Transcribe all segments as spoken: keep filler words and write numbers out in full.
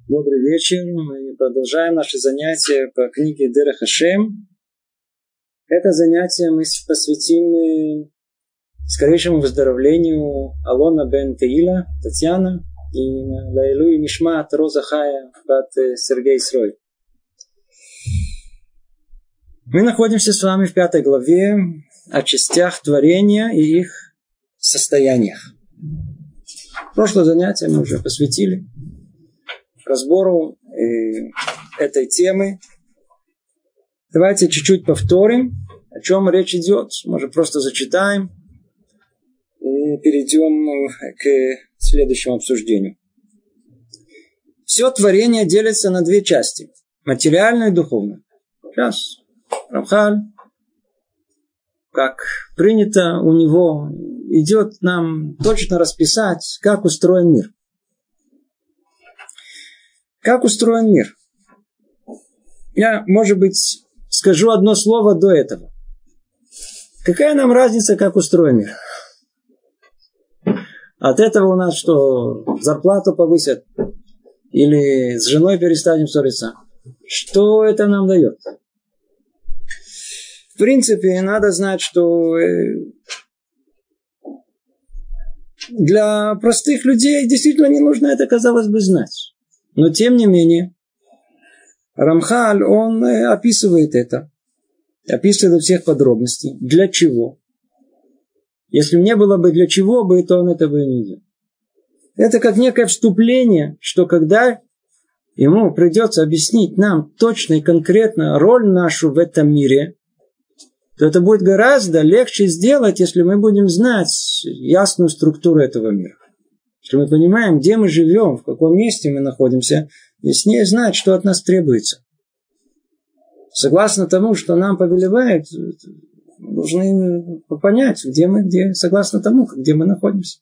Добрый вечер. Мы продолжаем наши занятия по книге Дерех Хашем. Это занятие мы посвятим скорейшему выздоровлению Алона бен Теила, Татьяна, и Лайлуи Нишмат Роза Хая бат Сергей Срой. Мы находимся с вами в пятой главе о частях творения и их состояниях. Прошлое занятие мы уже посвятили разбору э, этой темы. Давайте чуть-чуть повторим, о чем речь идет. Может, просто зачитаем и перейдем к следующему обсуждению. Все творение делится на две части. Материальное и духовное. Сейчас Рамхаль, как принято у него, идет нам точно расписать, как устроен мир. Как устроен мир? Я, может быть, скажу одно слово до этого. Какая нам разница, как устроен мир? От этого у нас что, зарплату повысят? Или с женой перестанем ссориться? Что это нам дает? В принципе, надо знать, что для простых людей действительно не нужно это, казалось бы, знать. Но, тем не менее, Рамхаль, он описывает это. Описывает во всех подробностей. Для чего? Если не было бы для чего бы, то он этого и не делал. Это как некое вступление, что когда ему придется объяснить нам точно и конкретно роль нашу в этом мире, то это будет гораздо легче сделать, если мы будем знать ясную структуру этого мира. Если мы понимаем, где мы живем, в каком месте мы находимся, яснее знать, что от нас требуется. Согласно тому, что нам повелевает, должны понять, где мы, где, согласно тому, где мы находимся.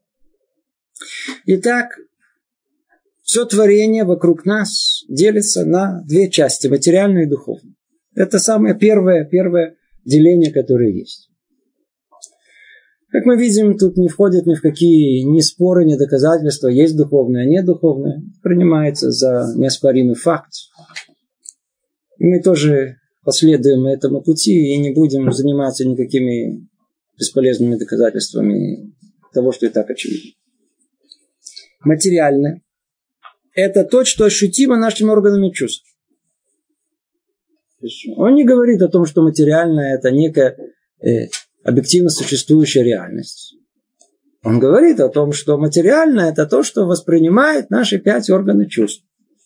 Итак, все творение вокруг нас делится на две части, материальную и духовную. Это самое первое, первое деление, которое есть. Как мы видим, тут не входят ни в какие ни споры, ни доказательства. Есть духовное, нет духовное. Принимается за неоспоримый факт. И мы тоже последуем этому пути и не будем заниматься никакими бесполезными доказательствами того, что и так очевидно. Материальное – это то, что ощутимо нашими органами чувств. Он не говорит о том, что материальное – это некая э, объективно существующая реальность. Он говорит о том, что материальное – это то, что воспринимает наши пять органов чувств.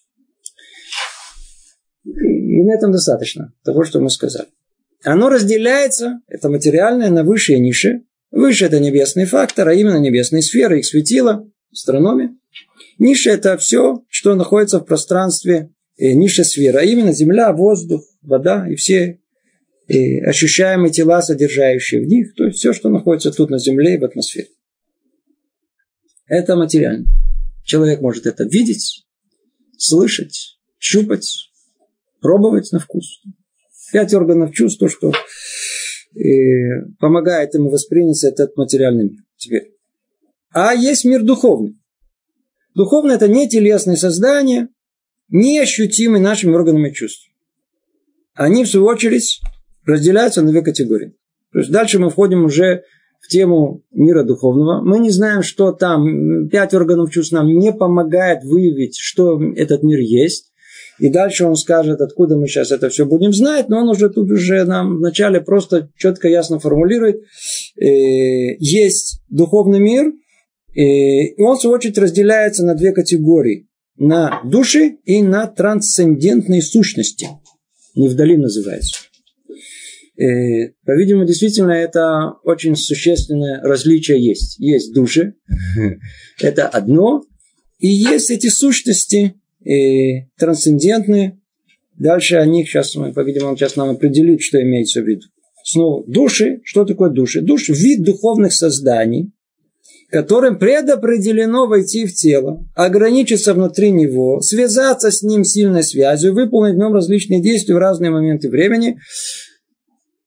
И на этом достаточно того, что мы сказали. Оно разделяется, это материальное, на высшие и низшие. Выше – это небесный фактор, а именно небесные сферы, их светила, астрономия. Низшее – это все, что находится в пространстве э, низшей сферы, а именно земля, воздух, вода и все и ощущаемые тела, содержащие в них, то есть все, что находится тут на земле и в атмосфере. Это материально. Человек может это видеть, слышать, щупать, пробовать на вкус. Пять органов чувств, то, что и помогает ему воспринять этот материальный мир. Теперь. А есть мир духовный. Духовный – это не телесные создания, не ощутимые нашими органами чувств. Они, в свою очередь, разделяются на две категории. То есть дальше мы входим уже в тему мира духовного. Мы не знаем, что там. Пять органов чувств нам не помогает выявить, что этот мир есть. И дальше он скажет, откуда мы сейчас это все будем знать. Но он уже тут уже нам вначале просто четко, ясно формулирует. Есть духовный мир. И он, в свою очередь, разделяется на две категории. На души и на трансцендентные сущности. Невдалим называется. И, по-видимому, действительно, это очень существенное различие есть. Есть души, это одно, и есть эти сущности и трансцендентные. Дальше о них, сейчас, по-видимому, сейчас нам определит, что имеется в виду. Снова, души, что такое души? Души – вид духовных созданий, которым предопределено войти в тело, ограничиться внутри него, связаться с ним сильной связью, выполнить в нем различные действия в разные моменты времени.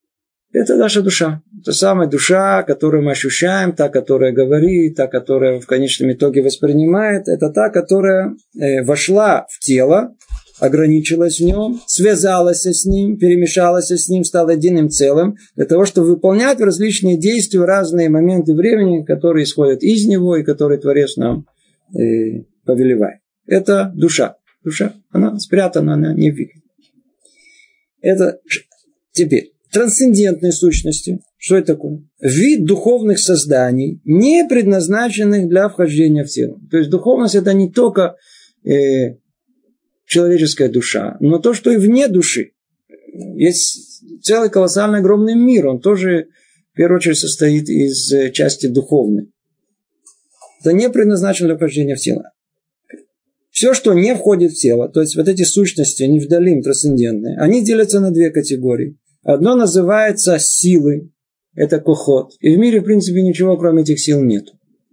Это наша душа. Это самая душа, которую мы ощущаем, та, которая говорит, та, которая в конечном итоге воспринимает. Это та, которая э, вошла в тело, ограничилась в нем, связалась с ним, перемешалась с ним, стала единым целым, для того, чтобы выполнять различные действия, разные моменты времени, которые исходят из него и которые Творец нам э, повелевает. Это душа. Душа, она спрятана, она не видна. Это теперь трансцендентные сущности. Что это такое? Вид духовных созданий, не предназначенных для вхождения в тело. То есть духовность это не только э, человеческая душа, но то, что и вне души. Есть целый колоссальный огромный мир, он тоже в первую очередь состоит из части духовной. Это не предназначено для вхождения в тело. Все, что не входит в тело, то есть вот эти сущности, невдалим, трансцендентные, они делятся на две категории. Одно называется силы, это кохот. И в мире, в принципе, ничего кроме этих сил нет.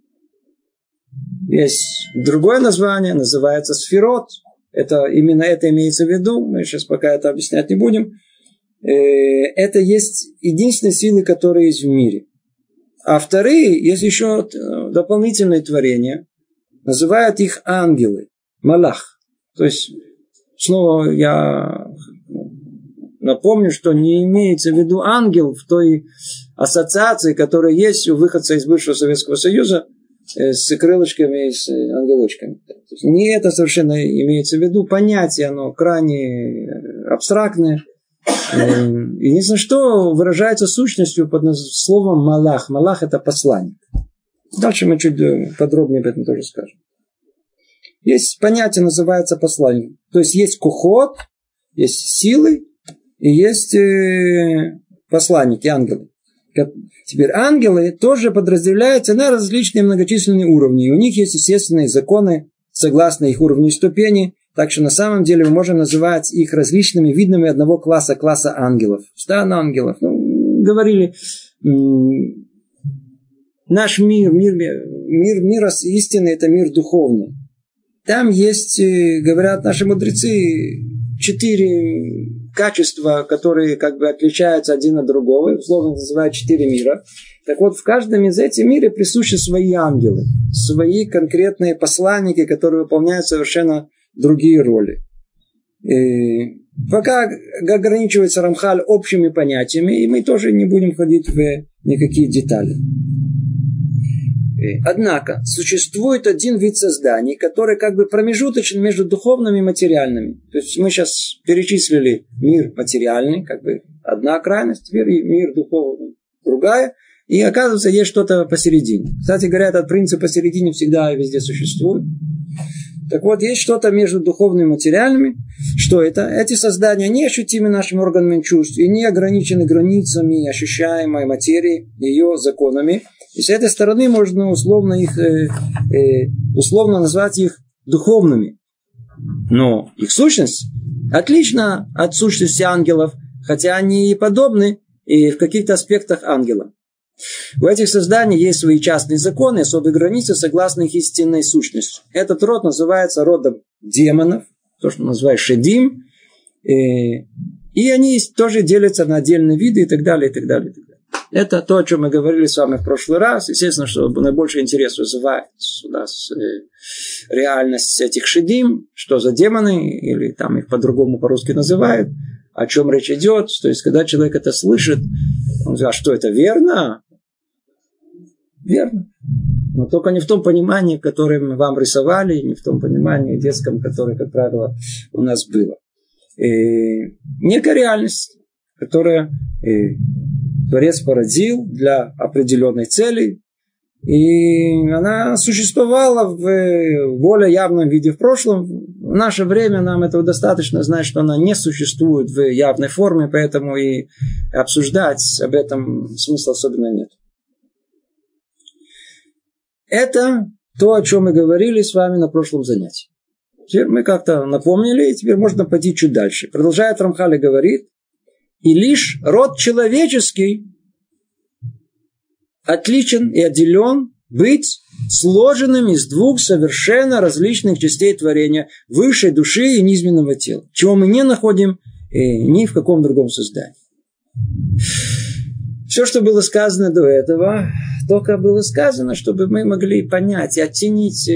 Есть другое название, называется сферот. Это, именно это имеется в виду, мы сейчас пока это объяснять не будем. Это есть единственные силы, которые есть в мире. А вторые, есть еще дополнительные творения, называют их ангелы, малах. То есть, снова я напомню, что не имеется в виду ангел в той ассоциации, которая есть у выходца из бывшего Советского Союза с крылышками и с ангелочками. Не это совершенно имеется в виду. Понятие, оно крайне абстрактное. Единственное, что выражается сущностью под словом малах. Малах это посланник. Дальше мы чуть подробнее об этом тоже скажем. Есть понятие, называется посланник. То есть есть кохот, есть силы и есть посланники, ангелы. Теперь ангелы тоже подразделяются на различные многочисленные уровни. И у них есть естественные законы, согласно их уровню и ступени. Так что на самом деле мы можем называть их различными видами одного класса, класса ангелов. Стан ангелов. Ну, говорили, наш мир, мир, мир, мир истины, это мир духовный. Там есть, говорят наши мудрецы, четыре качества, которые как бы отличаются один от другого, условно называют четыре мира. Так вот, в каждом из этих миров присущи свои ангелы, свои конкретные посланники, которые выполняют совершенно другие роли. И пока ограничивается Рамхаль общими понятиями, и мы тоже не будем ходить в никакие детали. Однако, существует один вид созданий, который как бы промежуточен между духовными и материальными. То есть мы сейчас перечислили мир материальный, как бы одна крайность, теперь мир духовный, другая. И оказывается, есть что-то посередине. Кстати говоря, этот принцип посередине всегда и везде существует. Так вот, есть что-то между духовными и материальными. Что это? Эти создания не ощутимы нашими органами чувств и не ограничены границами ощущаемой материи, ее законами. И с этой стороны можно условно их э, э, условно назвать их духовными. Но их сущность отлична от сущности ангелов, хотя они и подобны и в каких-то аспектах ангела. У этих созданий есть свои частные законы, особые границы, согласно их истинной сущности. Этот род называется родом демонов, то, что называют шедим. И они тоже делятся на отдельные виды и так далее, и так далее, и так далее. Это то, о чем мы говорили с вами в прошлый раз. Естественно, что наибольший интерес вызывает у нас реальность этих шедим, что за демоны, или там их по-другому по-русски называют, о чем речь идет. То есть, когда человек это слышит, он говорит, а что это верно? Верно. Но только не в том понимании, которое мы вам рисовали, не в том понимании детском, которое, как правило, у нас было. И некая реальность, которая и Творец породил для определенной цели, и она существовала в более явном виде в прошлом. В наше время нам этого достаточно знать, что она не существует в явной форме, поэтому и обсуждать об этом смысла особенно нет. Это то, о чем мы говорили с вами на прошлом занятии. Теперь мы как-то напомнили, и теперь можно пойти чуть дальше. Продолжает Рамхаль и говорит, и лишь род человеческий отличен и отделен быть сложенным из двух совершенно различных частей творения, высшей души и низменного тела, чего мы не находим э, ни в каком другом создании. Все, что было сказано до этого, только было сказано, чтобы мы могли понять и оценить,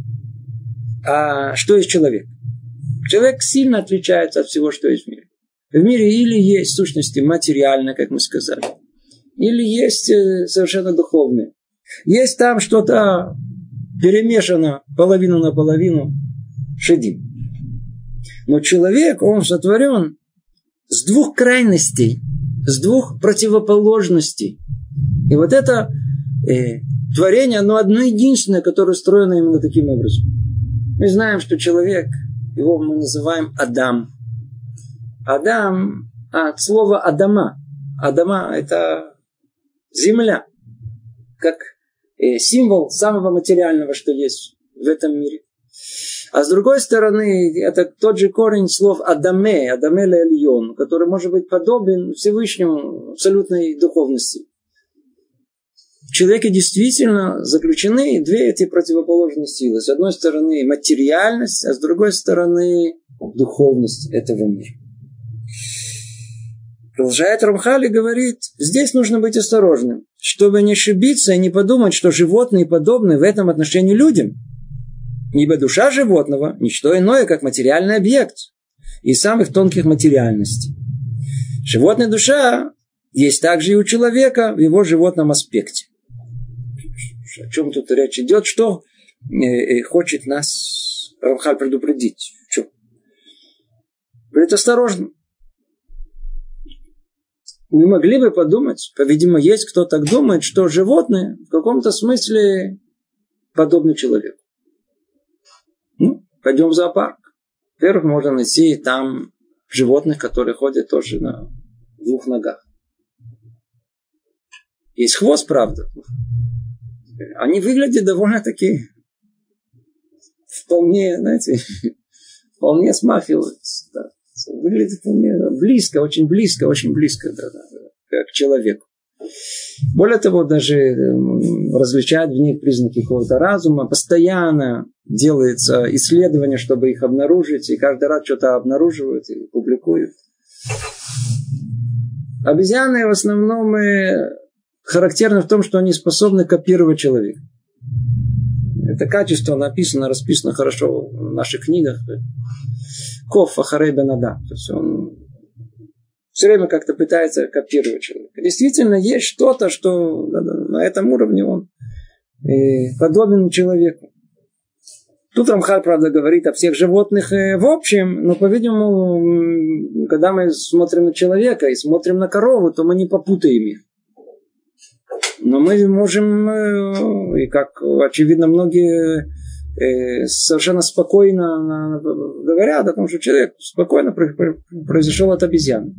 а что есть человек. Человек сильно отличается от всего, что есть в мире. В мире или есть сущности материальные, как мы сказали, или есть совершенно духовные. Есть там что-то перемешано половину на половину, шедим. Но человек, он сотворен с двух крайностей, с двух противоположностей. И вот это э, творение, оно одно единственное, которое устроено именно таким образом. Мы знаем, что человек, его мы называем Адам. Адам от слова Адама. Адама – это земля, как э, символ самого материального, что есть в этом мире. А с другой стороны, это тот же корень слов Адаме, Адаме ле-эльон, который может быть подобен Всевышнему абсолютной духовности. В человеке действительно заключены две эти противоположные силы. С одной стороны материальность, а с другой стороны духовность этого мира. Продолжает Рамхаль и говорит, здесь нужно быть осторожным, чтобы не ошибиться и не подумать, что животные подобны в этом отношении людям. Ибо душа животного – ничто иное, как материальный объект из самых тонких материальностей. Животная душа есть также и у человека в его животном аспекте. О чем тут речь идет? Что э, хочет нас Рамхаль предупредить? В чем? Говорит, осторожно. Мы могли бы подумать, по-видимому, есть кто так думает, что животные в каком-то смысле подобны человеку. Ну, пойдем в зоопарк. Во-первых, можно найти там животных, которые ходят тоже на двух ногах. Есть хвост, правда. Они выглядят довольно-таки вполне, знаете, вполне смахивают. Да. Выглядит вполне близко, очень близко, очень близко да, да, к человеку. Более того, даже различают в них признаки какого-то разума. Постоянно делается исследование, чтобы их обнаружить. И каждый раз что-то обнаруживают и публикуют. Обезьяны в основном характерны в том, что они способны копировать человека. Это качество написано, расписано хорошо в наших книгах. Ков ахарей бен адам. То есть он все время как-то пытается копировать человека. Действительно, есть что-то, что на этом уровне он подобен человеку. Тут Рамхаль, правда, говорит о всех животных в общем, но, по-видимому, когда мы смотрим на человека и смотрим на корову, то мы не попутаем их. Но мы можем, и как очевидно многие совершенно спокойно говорят о том, что человек спокойно произошел от обезьяны.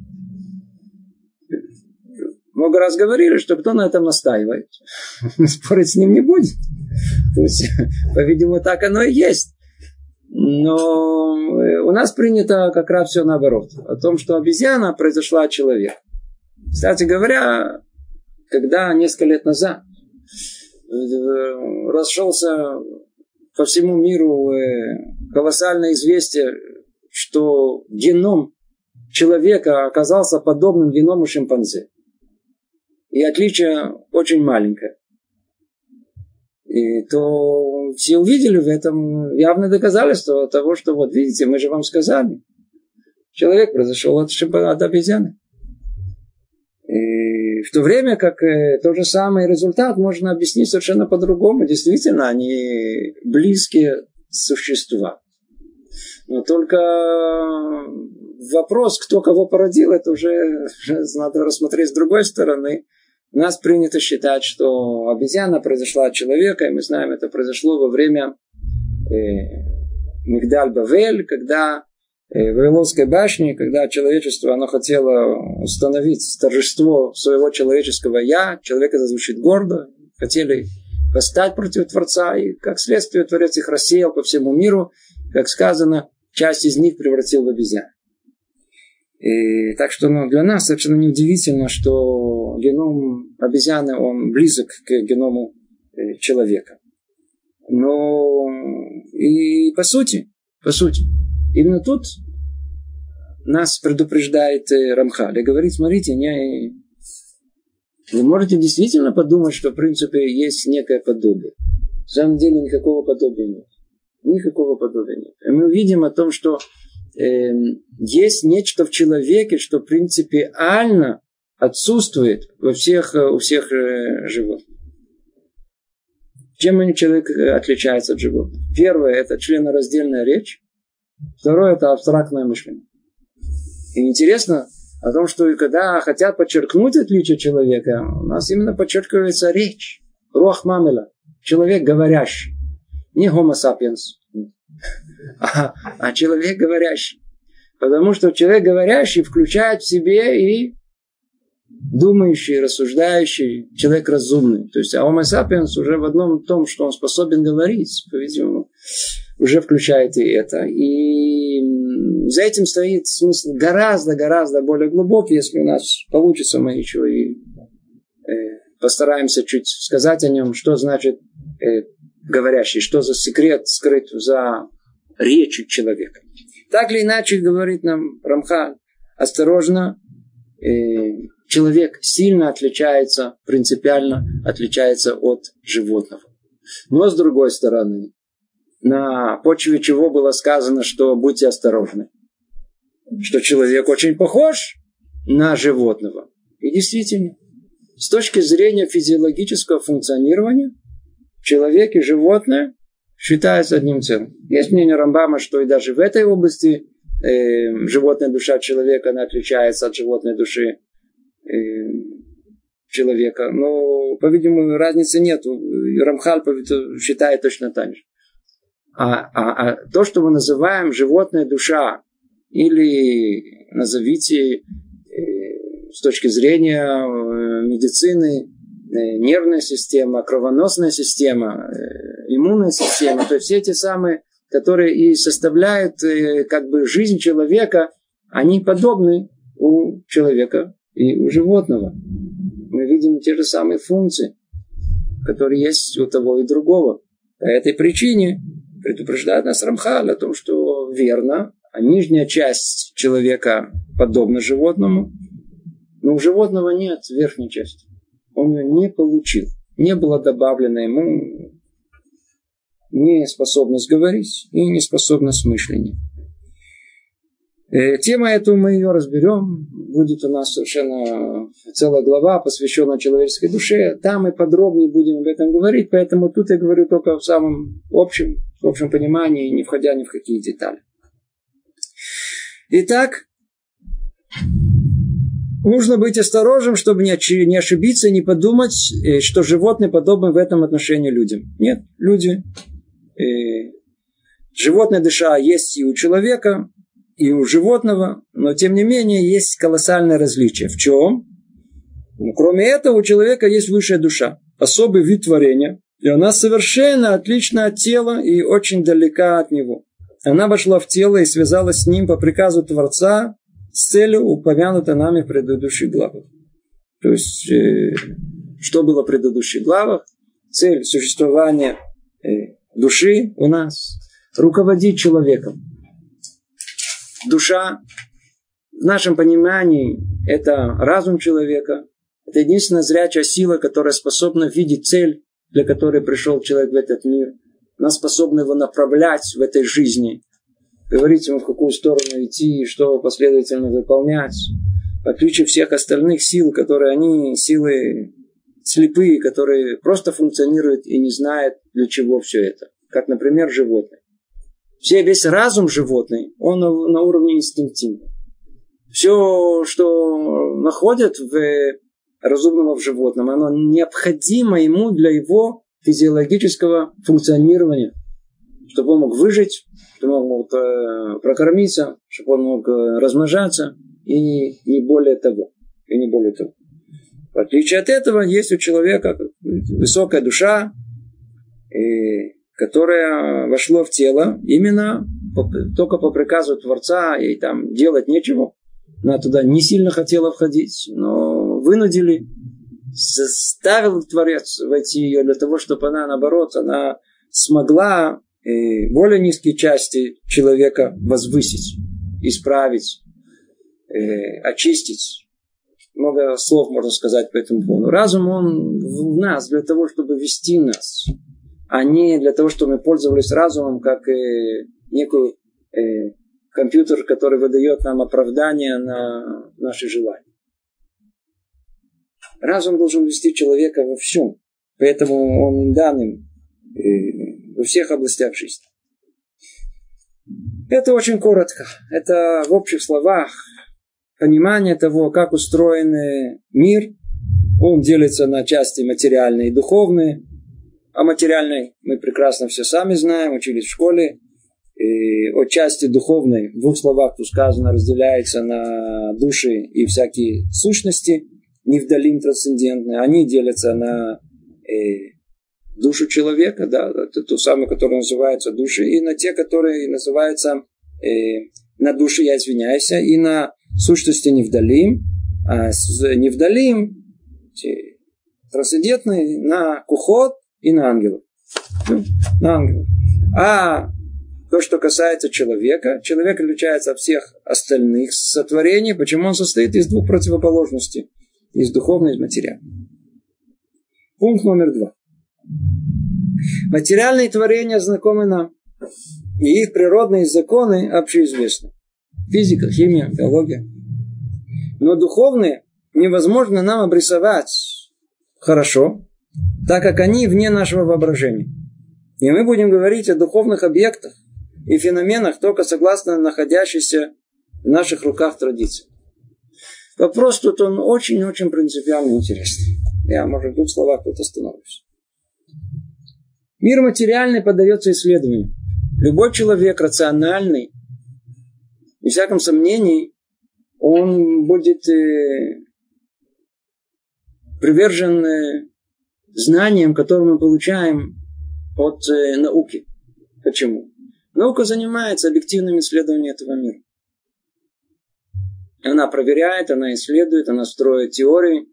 Много раз говорили, что кто на этом настаивает. Спорить с ним не будет. То есть, по-видимому, так оно и есть. Но у нас принято как раз все наоборот. О том, что обезьяна произошла от человека. Кстати говоря, когда несколько лет назад расшелся по всему миру колоссальное известие, что геном человека оказался подобным геному шимпанзе. И отличие очень маленькое. И то все увидели в этом явное доказательство того, что вот видите, мы же вам сказали. Человек произошел от, шимпан... от обезьяны. И в то время как тот же самый результат можно объяснить совершенно по-другому. Действительно, они близкие существа. Но только вопрос, кто кого породил, это уже надо рассмотреть с другой стороны. У нас принято считать, что обезьяна произошла от человека, и мы знаем, это произошло во время э, Мигдаль-Бавель, когда э, в Вавилонской башне, когда человечество оно хотело установить торжество своего человеческого «я», человек это звучит гордо, хотели восстать против Творца, и как следствие Творец их рассеял по всему миру, как сказано, часть из них превратил в обезьян. И так что ну, для нас совершенно неудивительно, что геном обезьяны, он близок к геному э, человека. Но и по сути, по сути, именно тут нас предупреждает э, Рамхаль и говорит, смотрите, не, Вы можете действительно подумать, что в принципе есть некое подобие. На самом деле никакого подобия нет. Никакого подобия нет. И мы увидим о том, что э, есть нечто в человеке, что принципиально отсутствует во всех, у всех э, животных. Чем человек отличается от животных? Первое – это членораздельная речь. Второе – это абстрактное мышление. И интересно о том, что когда хотят подчеркнуть отличие человека, у нас именно подчеркивается речь. Руах мамела. Человек говорящий. Не homo sapiens, а, а человек говорящий. Потому что человек говорящий включает в себе и думающий, рассуждающий, человек разумный. То есть, а homo sapiens уже в одном том, что он способен говорить, по-видимому, уже включает и это. И за этим стоит смысл гораздо-гораздо более глубокий, если у нас получится, мы еще и э, постараемся чуть сказать о нем, что значит э, говорящий, что за секрет скрыт за речью человека. Так или иначе, говорит нам Рамхаль, осторожно, э, человек сильно отличается, принципиально отличается от животного. Но с другой стороны, на почве чего было сказано, что будьте осторожны. Что человек очень похож на животного. И действительно, с точки зрения физиологического функционирования, человек и животное считаются одним целым. Есть мнение Рамбама, что и даже в этой области э, животная душа человека, она отличается от животной души э, человека. Но, по-видимому, разницы нет. Рамхаль считает точно так же. А, а, а то, что мы называем животная душа, или назовите э, с точки зрения э, медицины, э, нервная система, кровоносная система, э, иммунная система, то есть все эти самые, которые и составляют э, как бы жизнь человека, они подобны у человека и у животного. Мы видим те же самые функции, которые есть у того и другого. По этой причине предупреждает нас Рамхаль о том, что верно, а нижняя часть человека подобна животному, но у животного нет верхней части. Он ее не получил. Не было добавлено ему ни способность говорить, и не способность мышления. Тема эту мы ее разберем. Будет у нас совершенно целая глава, посвященная человеческой душе. Там мы подробнее будем об этом говорить, поэтому тут я говорю только в самом общем, в общем понимании, не входя ни в какие детали. Итак, нужно быть осторожным, чтобы не ошибиться, не подумать, что животные подобны в этом отношении людям. Нет, люди, э, животная душа есть и у человека, и у животного, но тем не менее есть колоссальное различие. В чем? Ну, кроме этого, у человека есть высшая душа, особый вид творения, и она совершенно отлична от тела и очень далека от него. Она вошла в тело и связалась с ним по приказу Творца с целью, упомянутой нами в предыдущих главах. То есть, э, что было в предыдущих главах? Цель существования э, души у нас – руководить человеком. Душа, в нашем понимании, это разум человека. Это единственная зрячая сила, которая способна видеть цель, для которой пришел человек в этот мир. Она способна его направлять в этой жизни. Говорить ему, в какую сторону идти, что последовательно выполнять. В отличие всех остальных сил, которые они, силы слепые, которые просто функционируют и не знают, для чего все это. Как, например, животные. Все, весь разум животный, он на уровне инстинктивного. Все, что находят в разумного в животном, оно необходимо ему для его физиологического функционирования. Чтобы он мог выжить, чтобы он мог э, прокормиться, чтобы он мог э, размножаться и не более того. И не более того. В отличие от этого, есть у человека высокая душа, и которое вошло в тело именно по, только по приказу Творца, и там делать нечего. Она туда не сильно хотела входить, но вынудили, заставил Творец войти ее для того, чтобы она, наоборот, она смогла э, более низкие части человека возвысить, исправить, э, очистить. много слов можно сказать по этому поводу. Разум, он в нас для того, чтобы вести нас, а не для того, чтобы мы пользовались разумом как э, некую э, компьютер, который выдает нам оправдание на наши желания. Разум должен вести человека во всем. Поэтому он данным э, во всех областях жизни. Это очень коротко. Это в общих словах понимание того, как устроен мир. Он делится на части материальные и духовные. О материальной мы прекрасно все сами знаем, учились в школе. И от части духовной, в двух словах тут сказано, разделяется на души и всякие сущности, невдалим трансцендентные. Они делятся на э, душу человека, да, это ту самую, которая называется души, и на те, которые называются э, на души, я извиняюсь, и на сущности невдалим, а невдалим трансцендентные на кухот и на ангелов. Ну, на ангелов. А то, что касается человека, человек отличается от всех остальных сотворений. Почему он состоит из двух противоположностей? Из духовной и из материальной. Пункт номер два. Материальные творения знакомы нам. И их природные законы общеизвестны. Физика, химия, биология. Но духовные невозможно нам обрисовать хорошо, так как они вне нашего воображения. И мы будем говорить о духовных объектах и феноменах только согласно находящейся в наших руках традиции. Вопрос тут он очень-очень принципиально интересный. Я, может, в двух словах тут остановлюсь. Мир материальный поддается исследованию. Любой человек рациональный, без всяком сомнении, он будет э, привержен э, знаниям, которые мы получаем от э, науки. Почему? Наука занимается объективным исследованием этого мира. Она проверяет, она исследует, она строит теории.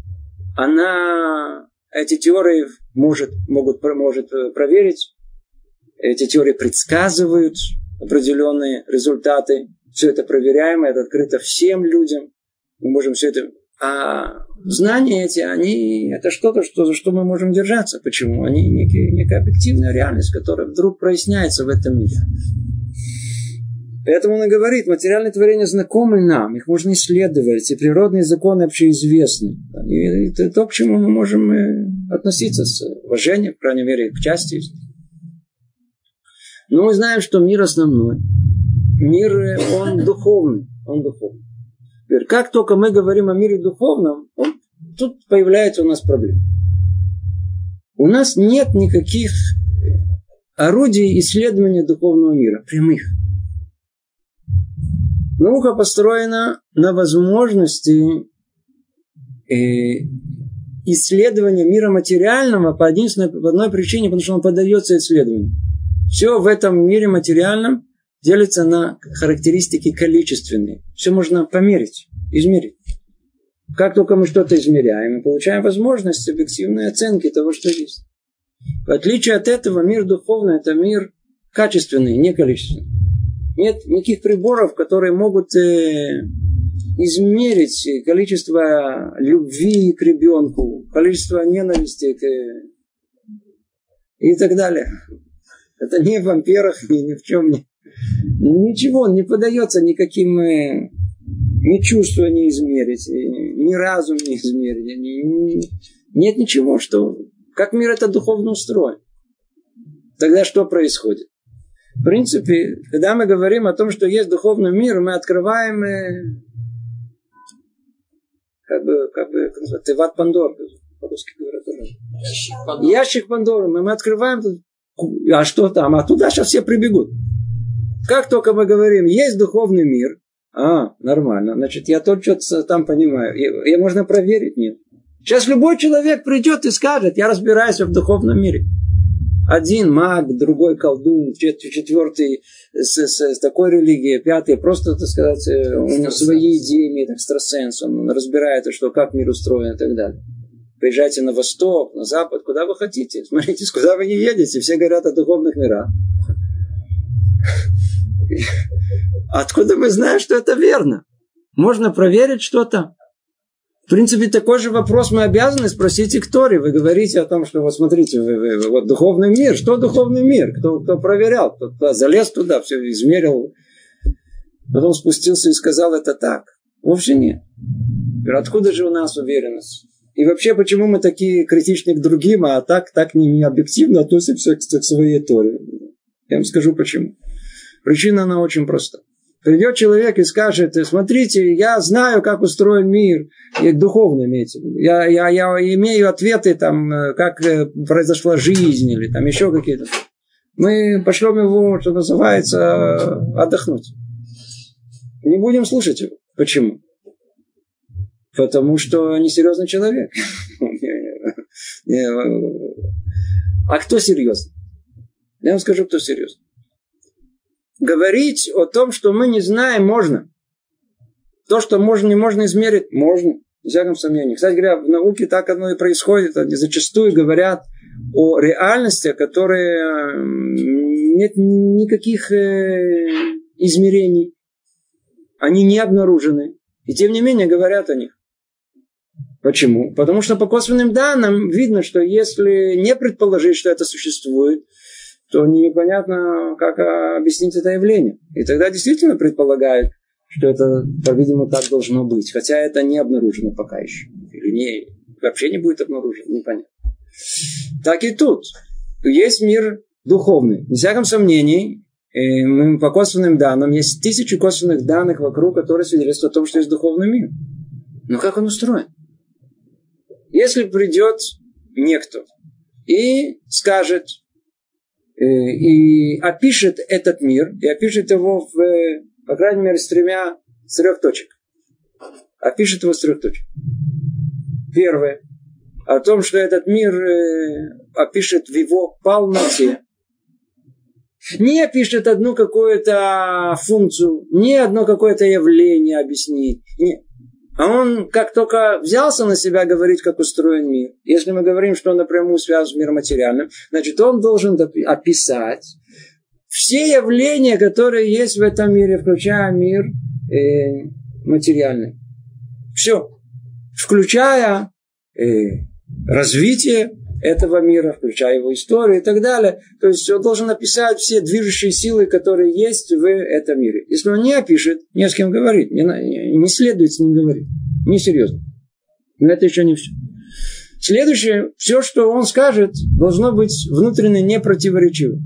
Она эти теории может, могут, может проверить. Эти теории предсказывают определенные результаты. Все это проверяемо, это открыто всем людям. Мы можем все это... А знания эти, они... Это что-то, что, за что мы можем держаться. Почему? Они некие, некая объективная реальность, которая вдруг проясняется в этом мире. Поэтому он и говорит, материальные творения знакомы нам, их можно исследовать, и природные законы общеизвестны. И это то, к чему мы можем относиться с уважением, по крайней мере, к части. Но мы знаем, что мир основной. Мир, он духовный. Он духовный. Теперь, как только мы говорим о мире духовном, он, тут появляется у нас проблема. У нас нет никаких орудий исследования духовного мира, прямых. Наука построена на возможности э, исследования мира материального по единственной, по одной причине, потому что он поддается исследованию. Все в этом мире материальном делится на характеристики количественные. Все можно померить, измерить. Как только мы что-то измеряем, мы получаем возможность объективной оценки того, что есть. В отличие от этого, мир духовный – это мир качественный, не количественный. Нет никаких приборов, которые могут э, измерить количество любви к ребенку, количество ненависти к, э, и так далее. Это не в амперах, ни, ни в чем не. Ничего не подается никаким э, ни чувства не измерить, ни разум не измерить. Ни, ни, нет ничего, что... Как мир это духовно устроен. Тогда что происходит? В принципе, когда мы говорим о том, что есть духовный мир, мы открываем э, как бы, как бы, как называется, Теват Пандор, по-русски говорят. Ящик Пандоры. Ящик Пандоры. Мы, мы открываем, а что там? А туда сейчас все прибегут. Как только мы говорим, есть духовный мир, а, нормально, значит, я только что-то там понимаю. И, и можно проверить, нет. Сейчас любой человек придет и скажет, я разбираюсь в духовном мире. Один маг, другой колдун, четвертый с, с, с такой религией, пятый просто, так сказать, у него свои идеи имеет, экстрасенс, он разбирает, что, как мир устроен и так далее. Приезжайте на восток, на запад, куда вы хотите. Смотрите, куда вы не едете, все говорят о духовных мирах. Откуда мы знаем, что это верно? Можно проверить что-то? В принципе, такой же вопрос мы обязаны спросить и к Торе. Вы говорите о том, что вот смотрите, вы, вы, вы, вот духовный мир. Что духовный мир? Кто, кто проверял? Кто, кто залез туда, все измерил. Потом спустился и сказал, это так. Вовсе нет. Откуда же у нас уверенность? И вообще, почему мы такие критичны к другим, а так, так не, не объективно относимся к, к своей Торе? Я вам скажу почему. Причина, она очень проста. Придет человек и скажет, смотрите, я знаю, как устроен мир, и духовно имеется в виду. Я, я, я имею ответы, там, как произошла жизнь, или там еще какие-то. Мы пошлем его, что называется, отдохнуть. Не будем слушать его. Почему? Потому что несерьезный человек. А кто серьезный? Я вам скажу, кто серьезный. Говорить о том, что мы не знаем, можно. То, что можно, не можно измерить, можно. Без всякого сомнения. Кстати говоря, в науке так оно и происходит. Они зачастую говорят о реальности, которые нет никаких измерений. Они не обнаружены. И тем не менее говорят о них. Почему? Потому что по косвенным данным видно, что если не предположить, что это существует, то непонятно, как объяснить это явление. И тогда действительно предполагают, что это, по-видимому, так должно быть. Хотя это не обнаружено пока еще. Или не, вообще не будет обнаружено. Непонятно. Так и тут. Есть мир духовный. Без всяком сомнении, по косвенным данным, есть тысячи косвенных данных вокруг, которые свидетельствуют о том, что есть духовный мир. Но как он устроен? Если придет некто и скажет, и опишет этот мир, и опишет его, в, по крайней мере, с тремя, с трех точек. Опишет его с трех точек. Первое. О том, что этот мир опишет в его полноте. Не опишет одну какую-то функцию, не одно какое-то явление объяснит. Нет. А он, как только взялся на себя говорить, как устроен мир, если мы говорим, что он напрямую связан с миром материальным, значит, он должен описать все явления, которые есть в этом мире, включая мир э, материальный. Все. Включая э, развитие этого мира, включая его историю и так далее. То есть он должен описать все движущие силы, которые есть в этом мире. Если он не опишет, не с кем говорить, не, не следует с ним говорить. Несерьезно. Но это еще не все. Следующее, все, что он скажет, должно быть внутренне непротиворечивым.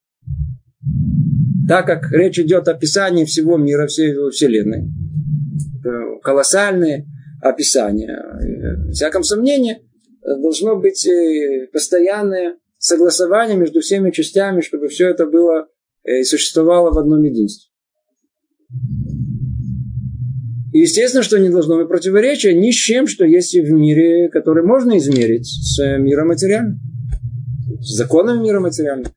Так как речь идет о описании всего мира, всей его вселенной. Колоссальные описания. В всяком сомнении, должно быть постоянное согласование между всеми частями, чтобы все это было и существовало в одном единстве. И естественно, что не должно быть противоречия ни с чем, что есть в мире, который можно измерить с миром материальным, с законами мира материального.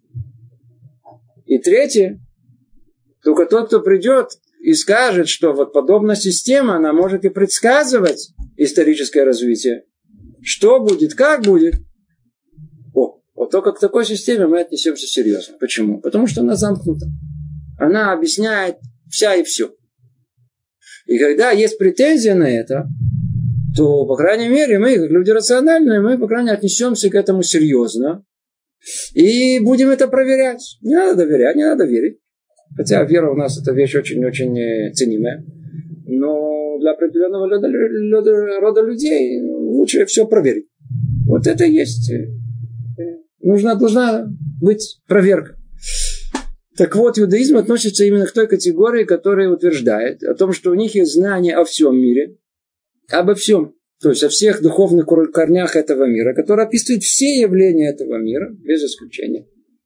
И третье, только тот, кто придет и скажет, что вот подобная система, она может и предсказывать историческое развитие. Что будет, как будет. О, вот только к такой системе мы отнесемся серьезно. Почему? Потому что она замкнута. Она объясняет вся и все. И когда есть претензия на это, то, по крайней мере, мы, как люди рациональные, мы, по крайней мере, отнесемся к этому серьезно. И будем это проверять. Не надо доверять, не надо верить. Хотя вера у нас это вещь очень-очень ценимая. Но для определенного рода людей лучше все проверить. Вот это и есть. Нужна, должна быть проверка. Так вот, иудаизм относится именно к той категории, которая утверждает о том, что у них есть знание о всем мире, обо всем, то есть о всех духовных корнях этого мира, который описывает все явления этого мира, без исключения.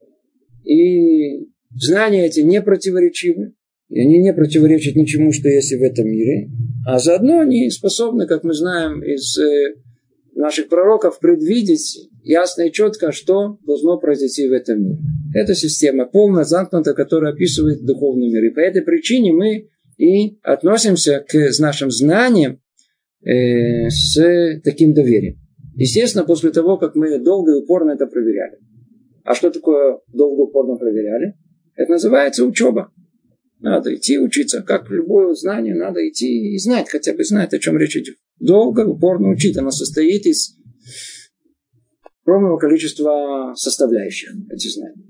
И знания эти не противоречивы, и они не противоречат ничему, что есть в этом мире, а заодно они способны, как мы знаем из наших пророков, предвидеть ясно и четко, что должно произойти в этом мире. Это система полно замкнутая, которая описывает духовный мир. И по этой причине мы и относимся к нашим знаниям э, с таким доверием. Естественно, после того, как мы долго и упорно это проверяли. А что такое долго и упорно проверяли? Это называется учеба. Надо идти учиться, как любое знание, надо идти и знать, хотя бы знать, о чем речь идет. долго, упорно учить. Она состоит из огромного количества составляющих этих знаний.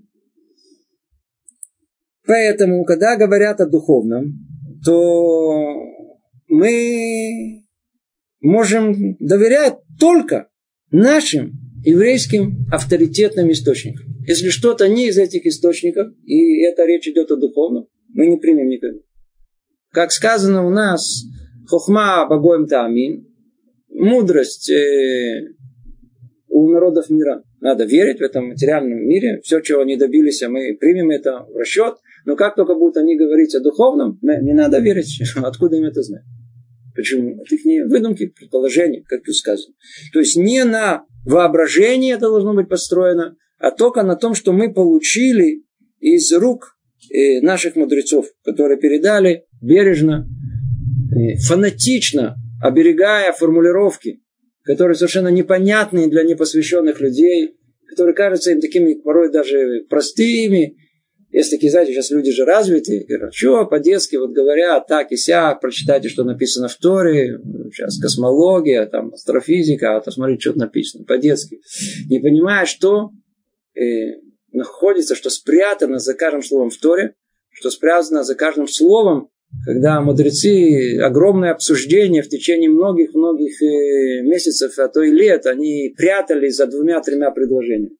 Поэтому, когда говорят о духовном, то мы можем доверять только нашим еврейским авторитетным источникам. Если что-то не из этих источников, и эта речь идет о духовном, мы не примем никогда. Как сказано у нас, хохма багоем таамин, мудрость э, у народов мира. Надо верить в этом материальном мире. Все, чего они добились, мы примем это в расчет. Но как только будут они говорить о духовном, не надо верить. Откуда им это знать? Почему? Это их не выдумки, предположения, как тут сказано. То есть не на воображении это должно быть построено, а только на том, что мы получили из рук наших мудрецов, которые передали бережно, фанатично, оберегая формулировки, которые совершенно непонятны для непосвященных людей, которые кажутся им такими порой даже простыми. Есть такие, знаете, сейчас люди же развитые, говорят, что по-детски вот говорят так и сяк, прочитайте, что написано в Торе, сейчас космология, там астрофизика, а то смотрите, что написано по-детски. Не понимая, что э, находится, что спрятано за каждым словом в Торе, что спрятано за каждым словом, когда мудрецы, огромное обсуждение в течение многих-многих э, месяцев, а то и лет, они прятали за двумя-тремя предложениями.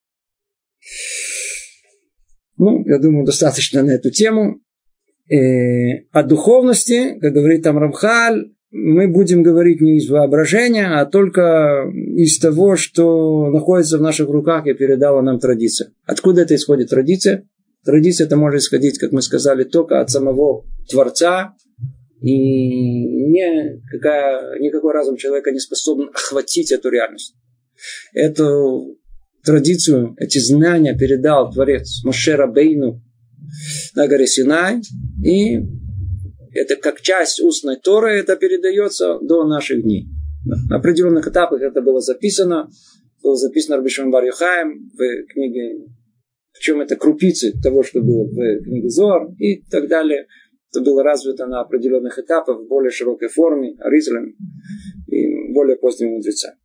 Ну, я думаю, достаточно на эту тему. Э, о духовности, как говорит там Рамхаль, мы будем говорить не из воображения, а только из того, что находится в наших руках и передала нам традиция. Откуда это исходит традиция? Традиция это может исходить, как мы сказали, только от самого Творца. И не, какая, никакой разум человека не способен охватить эту реальность. Эту традицию, эти знания передал Творец Моше Рабейну на горе Синай. И это как часть устной Торы, это передается до наших дней. На определенных этапах это было записано. Было записано Рабби Шимон бар Йохаим в книге, причем это крупицы того, что было в книге Зоар и так далее. Это было развито на определенных этапах в более широкой форме Аризалем и более поздними мудрецами.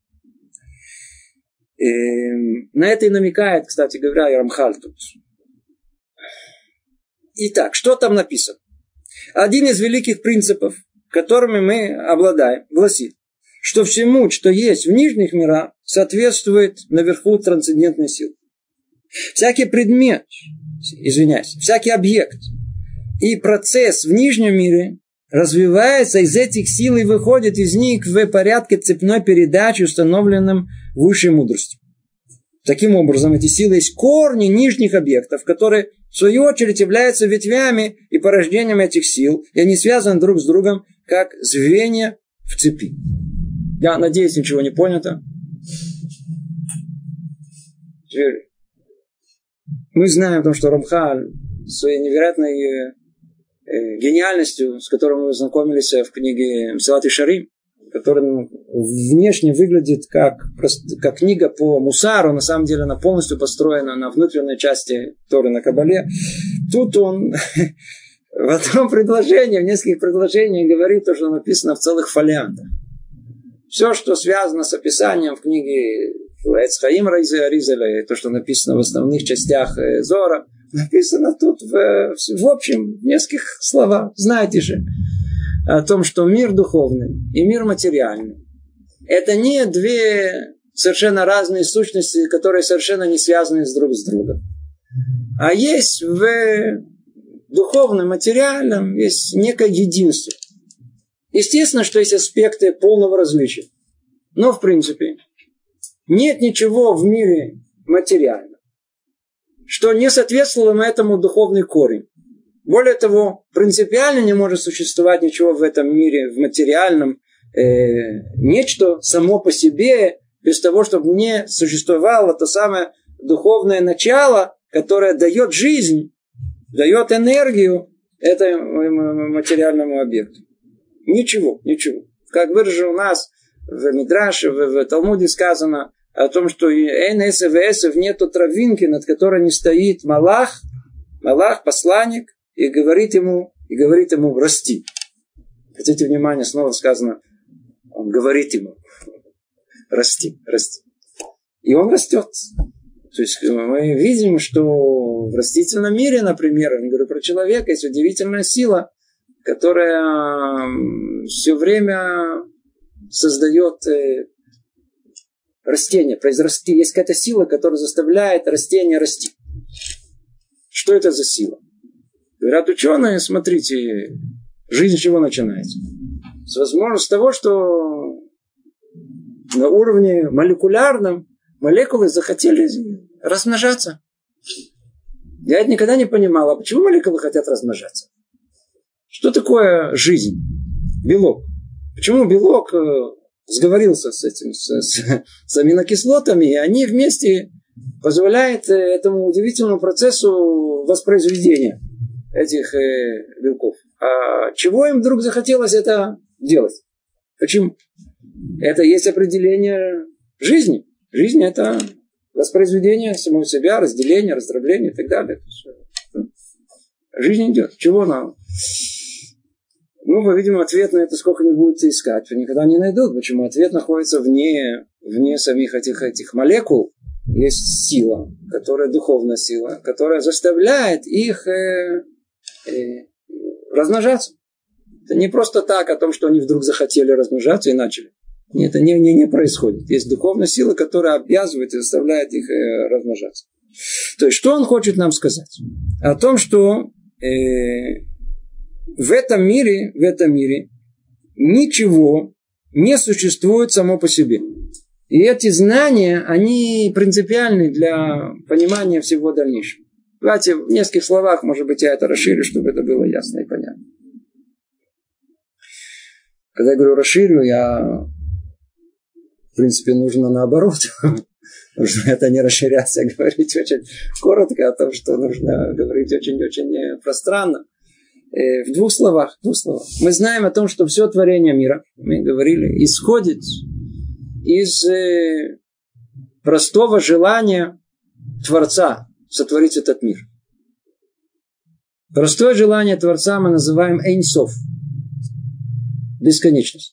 И на это и намекает, кстати говоря, и Рамхаль тут. Итак, что там написано? Один из великих принципов, которыми мы обладаем, гласит, что всему, что есть в нижних мирах, соответствует наверху трансцендентной силы. Всякий предмет, извиняюсь, всякий объект и процесс в нижнем мире развивается из этих сил и выходит из них в порядке цепной передачи, установленном высшей мудростью. Таким образом, эти силы есть корни нижних объектов, которые, в свою очередь, являются ветвями и порождением этих сил, и они связаны друг с другом, как звенья в цепи. Я надеюсь, ничего не понято. Мы знаем о том, что Рамхаль своей невероятной гениальностью, с которой мы знакомились в книге Мсилат Йешарим, которая внешне выглядит как, как книга по мусару, на самом деле она полностью построена на внутренней части Торы на Кабале. Тут он в одном предложении, в нескольких предложениях говорит то, что написано в целых фолиантах. Все, что связано с описанием в книге Эцхаим Ризеля, то, что написано в основных частях Зора, написано тут в, в общем, в нескольких словах. Знаете же о том, что мир духовный и мир материальный – это не две совершенно разные сущности, которые совершенно не связаны друг с другом. А есть в духовном, материальном есть некое единство. Естественно, что есть аспекты полного различия. Но, в принципе, нет ничего в мире материальном, что не соответствовало этому духовный корень. Более того, принципиально не может существовать ничего в этом мире, в материальном, э, нечто само по себе, без того, чтобы не существовало то самое духовное начало, которое дает жизнь, дает энергию этому материальному объекту. Ничего, ничего. Как выражено у нас в Мидраше, в, в Талмуде сказано о том, что «Эйн эсэв эсэв» нету травинки, над которой не стоит Малах, Малах, посланник, и говорит ему, и говорит ему расти. Хотите внимание, снова сказано, Он говорит ему, расти, расти. И он растет. То есть мы видим, что в растительном мире, например, я говорю про человека, есть удивительная сила, которая все время создает растение, произрасти. Есть какая-то сила, которая заставляет растение расти. Что это за сила? Говорят ученые, смотрите, жизнь с чего начинается? С возможности того, что на уровне молекулярном молекулы захотели размножаться. Я это никогда не понимал. А почему молекулы хотят размножаться? Что такое жизнь? Белок. Почему белок сговорился с этим, с, с, с аминокислотами, и они вместе позволяют этому удивительному процессу воспроизведения этих э, белков. А чего им вдруг захотелось это делать? Почему? Это есть определение жизни. Жизнь – это воспроизведение самого себя, разделение, раздробление и так далее. Жизнь идет. Чего нам? Ну, по-видимому, ответ на это сколько они будут искать, никогда не найдут. Почему? Ответ находится вне, вне самих этих, этих молекул. Есть сила, которая духовная сила, которая заставляет их э, э, размножаться. Это не просто так о том, что они вдруг захотели размножаться и начали. Нет, это не, не, не происходит. Есть духовная сила, которая обязывает и заставляет их э, размножаться. То есть, что он хочет нам сказать? О том, что э, в этом мире, в этом мире ничего не существует само по себе. И эти знания, они принципиальны для понимания всего дальнейшего. Давайте в нескольких словах, может быть, я это расширю, чтобы это было ясно и понятно. Когда я говорю расширю, я, в принципе, нужно наоборот. Нужно это не расширяться, а говорить очень коротко о том, что нужно говорить очень-очень пространно. В двух словах, в двух словах. Мы знаем о том, что все творение мира, мы говорили, исходит из простого желания Творца сотворить этот мир. Простое желание Творца мы называем Эйн Соф. Бесконечность.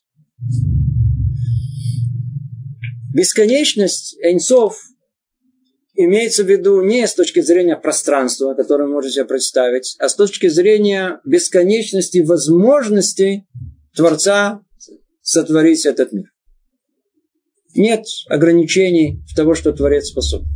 Бесконечность Эйн Соф имеется в виду не с точки зрения пространства, которое вы можете себе представить, а с точки зрения бесконечности возможностей Творца сотворить этот мир. Нет ограничений в того, что Творец способен.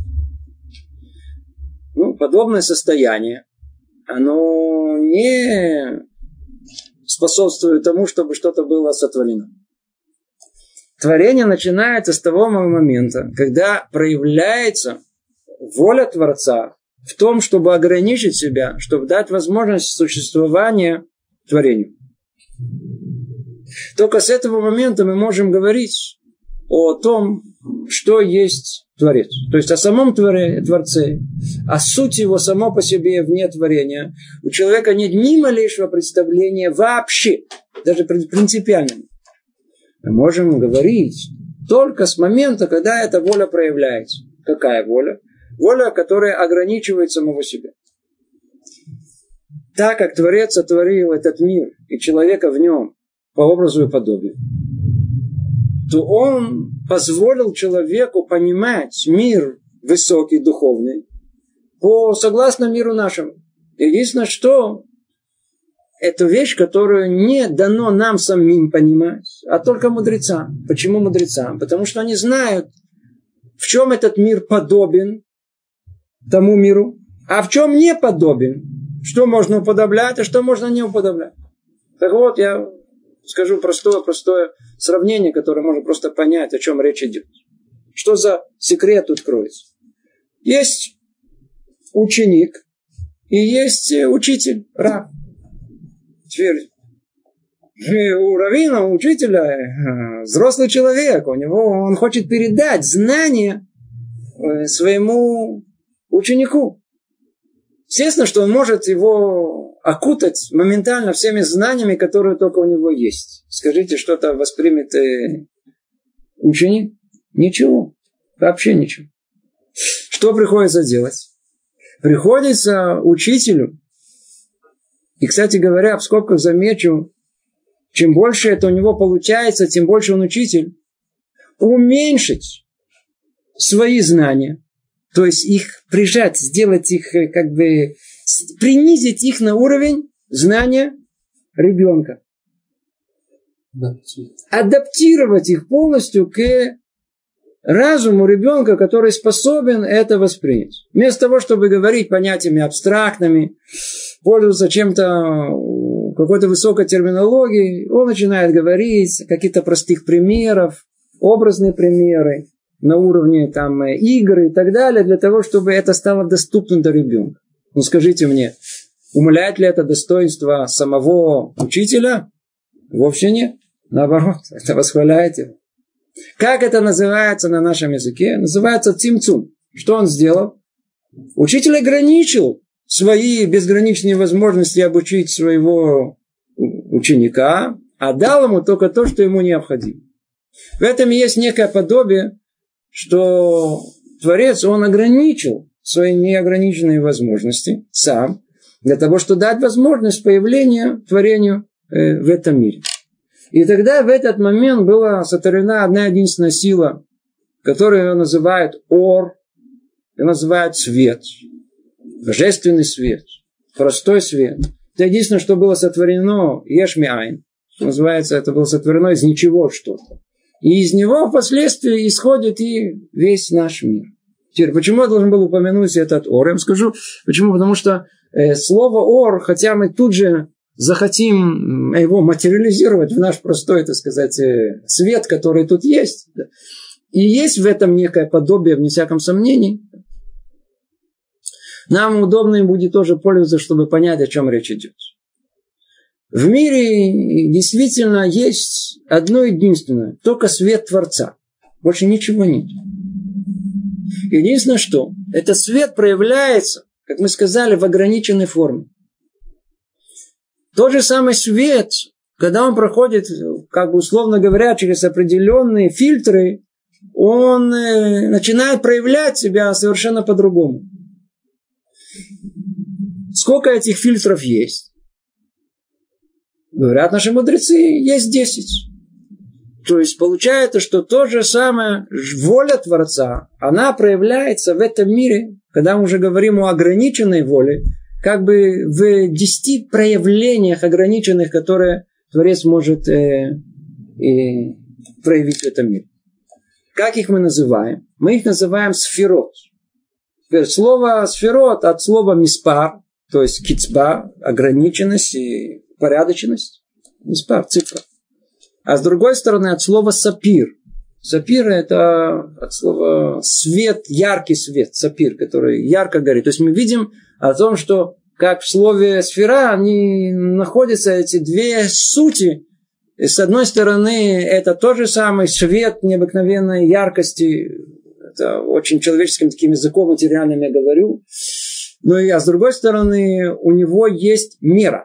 Ну, подобное состояние, оно не способствует тому, чтобы что-то было сотворено. Творение начинается с того момента, когда проявляется воля Творца в том, чтобы ограничить себя, чтобы дать возможность существования творению. Только с этого момента мы можем говорить о том, что есть Творец. То есть о самом творе, Творце, о сути его само по себе вне творения. У человека нет ни малейшего представления вообще, даже принципиально. Мы можем говорить только с момента, когда эта воля проявляется. Какая воля? Воля, которая ограничивает самого себя. Так как Творец сотворил этот мир и человека в нем по образу и подобию, то он позволил человеку понимать мир высокий, духовный, по согласно миру нашему. Единственное, что это вещь, которую не дано нам самим понимать, а только мудрецам. Почему мудрецам? Потому что они знают, в чем этот мир подобен тому миру, а в чем не подобен. Что можно уподоблять, а что можно не уподоблять. Так вот, я скажу простое-простое сравнение, которое можно просто понять, о чем речь идет. Что за секрет тут кроется? Есть ученик и есть учитель, рав. Теперь у раввина, у учителя взрослый человек, у него он хочет передать знания своему ученику. Естественно, что он может его окутать моментально всеми знаниями, которые только у него есть. Скажите, что-то воспримет э, ученик? Ничего. Вообще ничего. Что приходится делать? Приходится учителю, и, кстати говоря, в скобках замечу, чем больше это у него получается, тем больше он учитель, уменьшить свои знания, то есть их прижать, сделать их, как бы, принизить их на уровень знания ребенка. Адаптировать их полностью к разуму ребенка, который способен это воспринять. Вместо того, чтобы говорить понятиями абстрактными, пользоваться чем-то, какой-то высокой терминологией, он начинает говорить какие-то простых примеров, образные примеры на уровне там, игры и так далее, для того, чтобы это стало доступным для ребенка. Ну скажите мне, умаляет ли это достоинство самого учителя? Вовсе нет. Наоборот, это восхваляет его. Как это называется на нашем языке? Называется цимцум. Что он сделал? Учитель ограничил свои безграничные возможности обучить своего ученика, а дал ему только то, что ему необходимо. В этом есть некое подобие, что Творец, он ограничил свои неограниченные возможности сам, для того, чтобы дать возможность появления творению э, в этом мире. И тогда в этот момент была сотворена одна единственная сила, которую называют ор, и называют свет. Божественный свет, простой свет. Это единственное, что было сотворено еш-ми-айн. Называется, это было сотворено из ничего что-то. И из него впоследствии исходит и весь наш мир. Теперь, почему я должен был упомянуть этот ор? Я вам скажу, почему. Потому что э, слово ор, хотя мы тут же захотим его материализировать в наш простой, так сказать, свет, который тут есть. И есть в этом некое подобие, вне всяком сомнении. Нам удобно им будет тоже пользоваться, чтобы понять, о чем речь идет. В мире действительно есть одно единственное, только свет Творца. Больше ничего нет. Единственное, что этот свет проявляется, как мы сказали, в ограниченной форме. Тот же самый свет, когда он проходит, как бы условно говоря, через определенные фильтры, он начинает проявлять себя совершенно по-другому. Сколько этих фильтров есть? Говорят наши мудрецы, есть десять. То есть получается, что то же самое воля Творца, она проявляется в этом мире, когда мы уже говорим о ограниченной воле, как бы в десяти проявлениях ограниченных, которые Творец может э, э, проявить в этом мире. Как их мы называем? Мы их называем сферот. Теперь слово сферот от слова миспар, то есть кицба, ограниченность и порядочность. Миспар, цифра. А с другой стороны от слова сапир. Сапир это от слова свет, яркий свет, сапир, который ярко горит. То есть мы видим о том, что как в слове сфера, они находятся, эти две сути. И с одной стороны, это тот же самый свет необыкновенной яркости. Это очень человеческим таким языком материальным я говорю. Ну и а с другой стороны, у него есть мера.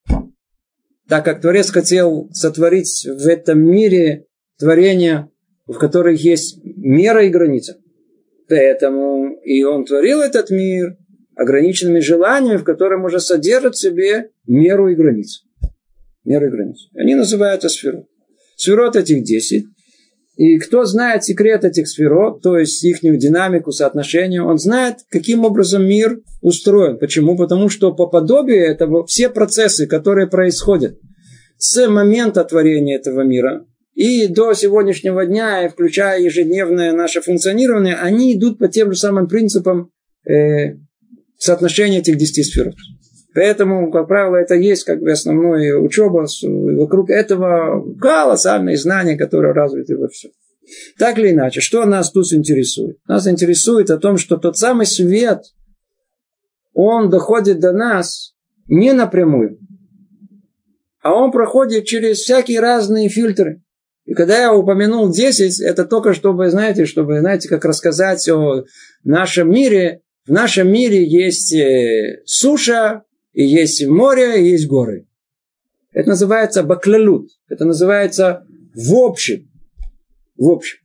Так как Творец хотел сотворить в этом мире творения, в которых есть мера и граница. Поэтому и он творил этот мир ограниченными желаниями, в котором уже содержит в себе меру и границу. Меру и границу. Они называются сферот. Сферот этих десять. И кто знает секрет этих сферот, то есть их динамику, соотношение, он знает, каким образом мир устроен. Почему? Потому что по подобию этого все процессы, которые происходят с момента творения этого мира и до сегодняшнего дня, и включая ежедневное наше функционирование, они идут по тем же самым принципам э, соотношения этих десяти сферот. Поэтому, как правило, это есть как бы основная учеба. Вокруг этого колоссальные знания, которые развиты во всем. Так или иначе, что нас тут интересует? Нас интересует о том, что тот самый свет, он доходит до нас не напрямую, а он проходит через всякие разные фильтры. И когда я упомянул десять, это только чтобы, знаете, чтобы, знаете, как рассказать о нашем мире. В нашем мире есть суша, и есть море, и есть горы. Это называется баклалут. Это называется в общем. В общем.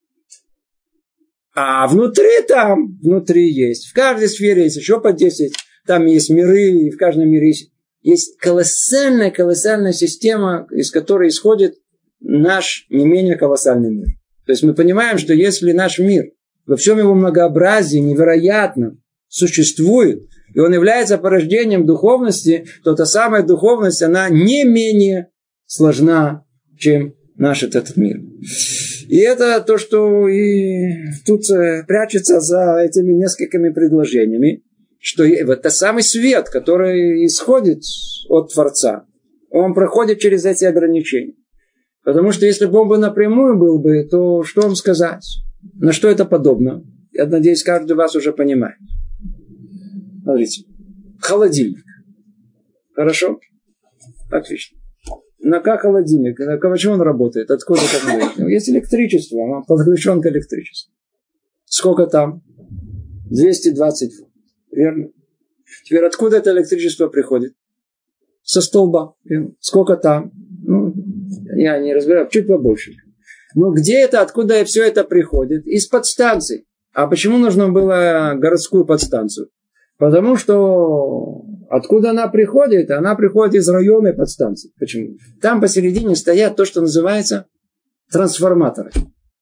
А внутри там, внутри есть. В каждой сфере есть еще по десять. Там есть миры, и в каждом мире есть есть колоссальная, колоссальная система, из которой исходит наш не менее колоссальный мир. То есть мы понимаем, что если наш мир во всем его многообразии невероятно существует, и он является порождением духовности, то та самая духовность, она не менее сложна, чем наш этот мир. И это то, что и тут прячется за этими несколькими предложениями, что это самый свет, который исходит от Творца, он проходит через эти ограничения. Потому что если бы он бы напрямую был бы, то что вам сказать? На что это подобно? Я надеюсь, каждый из вас уже понимает. Смотрите. Холодильник. Хорошо? Отлично. На как холодильник? На почему он работает? Откуда это? Есть электричество. Он подключен к электричеству. Сколько там? двести двадцать вольт. Верно? Теперь откуда это электричество приходит? Со столба. Верно? Сколько там? Ну, я не разбираю, чуть побольше. Но где это, откуда все это приходит? Из подстанций. А почему нужно было городскую подстанцию? Потому что откуда она приходит? Она приходит из районной подстанции. Почему? Там посередине стоят то, что называется трансформаторы.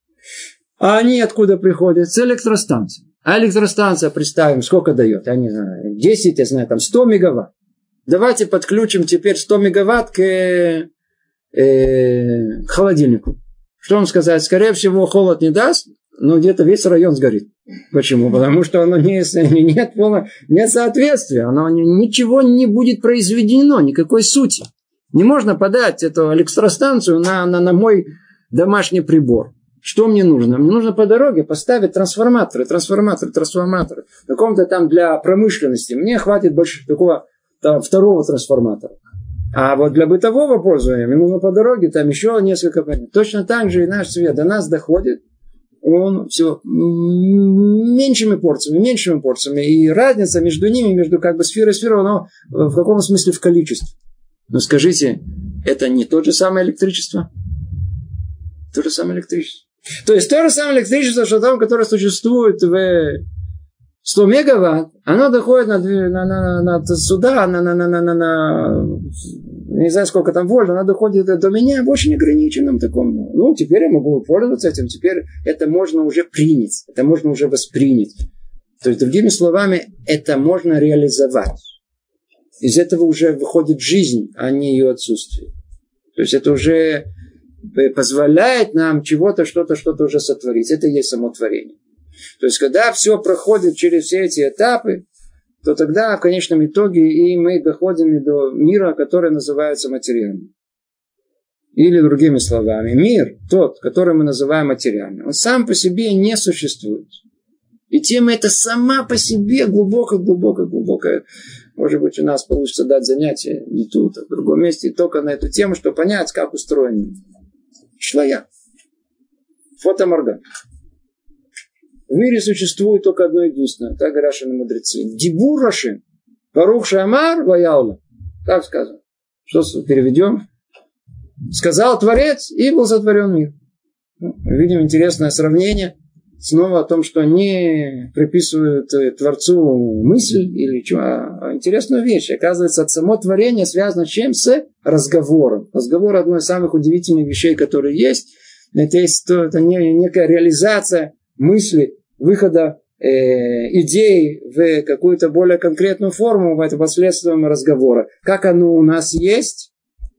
А они откуда приходят? С электростанции. А электростанция, представим, сколько дает? Я не знаю, десять, я знаю, там сто мегаватт. Давайте подключим теперь сто мегаватт к, э, к холодильнику. Что вам сказать? Скорее всего, холод не даст, но где-то весь район сгорит. Почему? Потому что оно не, нет, нет соответствия. Оно ничего не будет произведено, никакой сути. Не можно подать эту электростанцию на, на, на мой домашний прибор. Что мне нужно? Мне нужно по дороге поставить трансформаторы, трансформаторы, трансформаторы. В каком-то там для промышленности. Мне хватит больше такого там, второго трансформатора. А вот для бытового пользования мне нужно по дороге там еще несколько понятий. Точно так же и наш свет до нас доходит. Он все меньшими порциями, меньшими порциями. И разница между ними, между как бы сферой и сферой, она в каком смысле в количестве. Но скажите, это не то же самое электричество? То же самое электричество. То есть то же самое электричество, что там, которое существует в сто мегаватт, оно доходит на, на, на, на, сюда, на, на, на, на, на, не знаю, сколько там вольт, оно доходит до меня в очень ограниченном таком. Ну, теперь я могу пользоваться этим, теперь это можно уже принять, это можно уже воспринять. То есть, другими словами, это можно реализовать. Из этого уже выходит жизнь, а не ее отсутствие. То есть, это уже позволяет нам чего-то, что-то, что-то уже сотворить. Это и есть само творение. То есть, когда все проходит через все эти этапы, то тогда в конечном итоге и мы доходим до мира, который называется материальным. Или другими словами, мир, тот, который мы называем материальным, он сам по себе не существует. И тема эта сама по себе глубоко-глубоко-глубокая. Может быть, у нас получится дать занятие не тут, а в другом месте, только на эту тему, чтобы понять, как устроен мир. Шла я. Фотоморган. В мире существует только одно единственное. Так говорят мудрецы. Дибур Рашим. Барух Шамар Ваяула. Так сказано. Что переведем? Сказал Творец, и был сотворен мир. Мы видим интересное сравнение. Снова о том, что не приписывают Творцу мысль или что. А интересную вещь. Оказывается, само творение связано с чем? С разговором. Разговор – одно из самых удивительных вещей, которые есть. Это, есть, это некая реализация мысли, выхода э, идей в какую-то более конкретную форму, это последствием разговора. Как оно у нас есть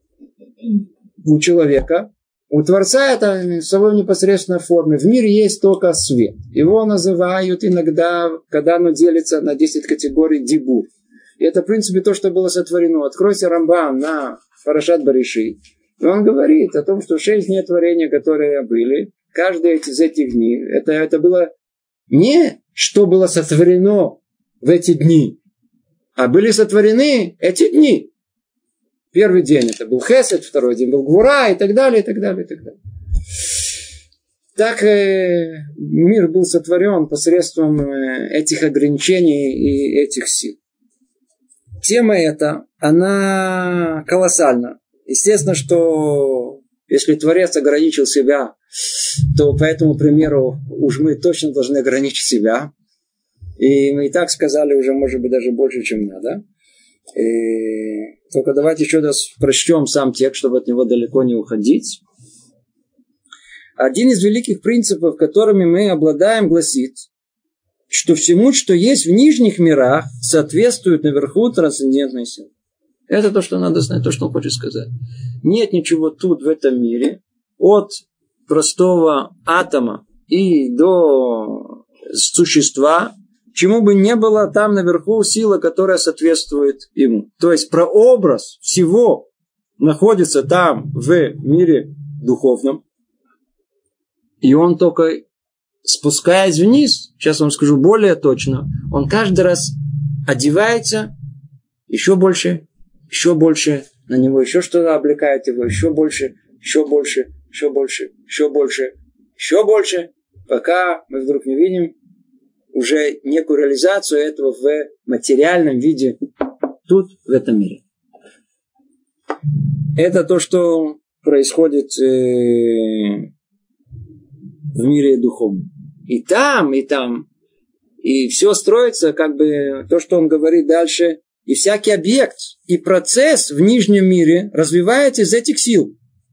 у человека, у Творца это в своей непосредственной форме. В мире есть только свет. Его называют иногда, когда оно делится на десять категорий, дибур. И это, в принципе, то, что было сотворено. Откройте Рамбам на Парашат Баришит. И он говорит о том, что шесть дней творения, которые были, каждый из этих дней, это, это было не что было сотворено в эти дни, а были сотворены эти дни. Первый день это был Хесед, второй день был Гвура и так далее, и так далее, и так далее. Так э, мир был сотворен посредством э, этих ограничений и этих сил. Тема эта, она колоссальна. Естественно, что если Творец ограничил себя, то по этому примеру уж мы точно должны ограничить себя. И мы и так сказали уже, может быть, даже больше, чем надо. И только давайте еще раз прочтем сам текст, чтобы от него далеко не уходить. Один из великих принципов, которыми мы обладаем, гласит, что всему, что есть в нижних мирах, соответствует наверху трансцендентной силы. Это то, что надо знать, то, что он хочет сказать. Нет ничего тут, в этом мире, от простого атома и до существа, чему бы не было там наверху сила, которая соответствует ему. То есть прообраз всего находится там, в мире духовном. И он только, спускаясь вниз, сейчас вам скажу более точно, он каждый раз одевается еще больше, еще больше, на него еще что-то облекает его, еще больше, еще больше, еще больше, еще больше, еще больше, пока мы вдруг не видим уже некую реализацию этого в материальном виде тут, в этом мире. Это то, что происходит э, в мире духовном. И там, и там. И все строится, как бы, то, что он говорит дальше. И всякий объект и процесс в нижнем мире развивается из этих сил.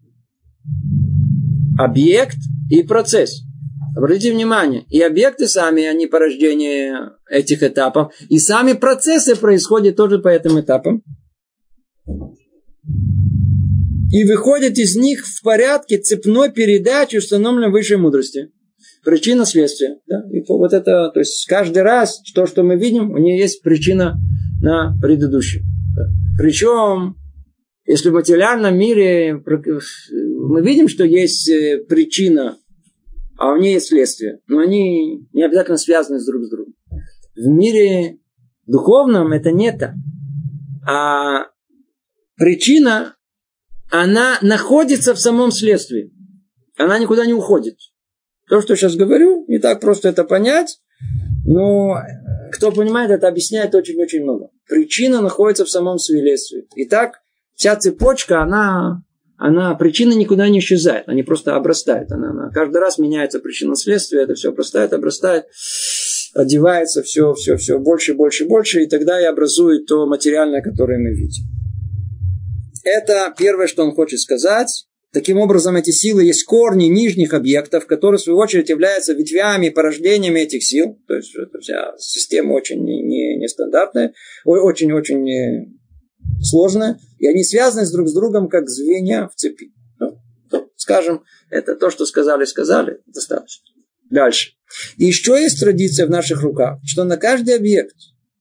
Объект и процесс. Обратите внимание, и объекты сами, они порождение этих этапов, и сами процессы происходят тоже по этим этапам. И выходит из них в порядке цепной передачи, установленной высшей мудрости. Причина следствия. Да? И вот это, то есть каждый раз то, что мы видим, у нее есть причина на предыдущем. Да? Причем, если в материальном мире мы видим, что есть причина, а у нее есть следствие, но они не обязательно связаны друг с другом. В мире духовном это не так. А причина, она находится в самом следствии. Она никуда не уходит. То, что я сейчас говорю, не так просто это понять, но кто понимает, это объясняет очень-очень много. Причина находится в самом следствии. Итак, вся цепочка, она, она, причина никуда не исчезает, они просто обрастают. Она, она, каждый раз меняется причина следствия, это все обрастает, обрастает, одевается все, все, все больше, больше, больше, и тогда и образует то материальное, которое мы видим. Это первое, что он хочет сказать. Таким образом, эти силы есть корни нижних объектов, которые, в свою очередь, являются ветвями и порождениями этих сил. То есть, эта вся система очень нестандартная, очень-очень сложная. И они связаны друг с другом, как звенья в цепи. Ну, то, скажем, это то, что сказали, сказали, достаточно. Дальше. И еще есть традиция в наших руках, что на каждый объект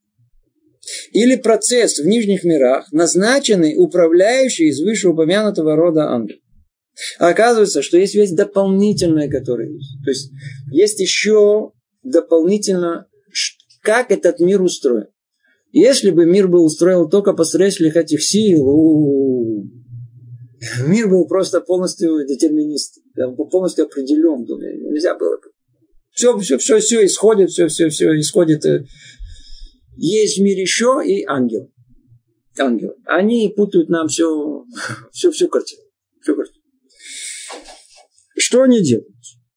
или процесс в нижних мирах назначенный управляющий из вышеупомянутого рода ангел. А оказывается, что есть вещь дополнительная, которая есть. То есть, есть еще дополнительно, как этот мир устроен. Если бы мир был устроен только посредством этих сил, у-у-у, мир был просто полностью детерминист, полностью определен. Нельзя было бы. Все, все, все, все исходит, все, все, все исходит. Есть в мире еще и ангелы. Ангелы. Они путают нам все, всю, всю картину. Всю картину. Что они делают?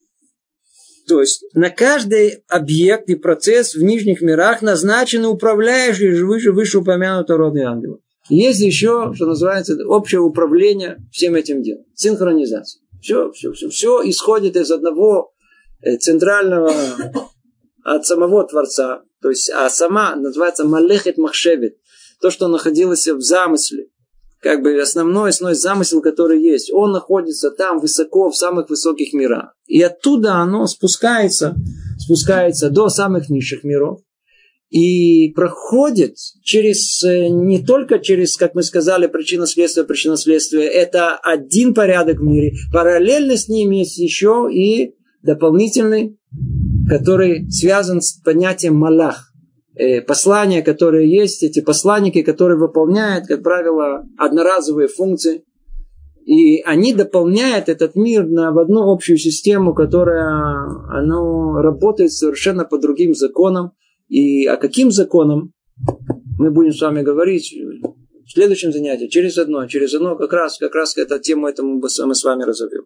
То есть, на каждый объект и процесс в нижних мирах назначены управляющие выше, вышеупомянутого рода ангелов. Есть еще, что называется, общее управление всем этим делом. Синхронизация. Все, все, все. Все исходит из одного центрального, от самого Творца. То есть, а сама называется Малехет Махшевет. То, что находилось в замысле. Как бы основной, основной замысел, который есть, он находится там высоко, в самых высоких мирах. И оттуда оно спускается, спускается до самых низших миров. И проходит через, не только через, как мы сказали, причина-следствие, причина-следствие. Это один порядок в мире. Параллельно с ним есть еще и дополнительный, который связан с понятием малах. Послания, которые есть, эти посланники, которые выполняют, как правило, одноразовые функции. И они дополняют этот мир на, в одну общую систему, которая оно работает совершенно по другим законам. И о каким законам мы будем с вами говорить в следующем занятии. Через одно, через одно как раз, как раз эту тему этому мы с вами разовьем.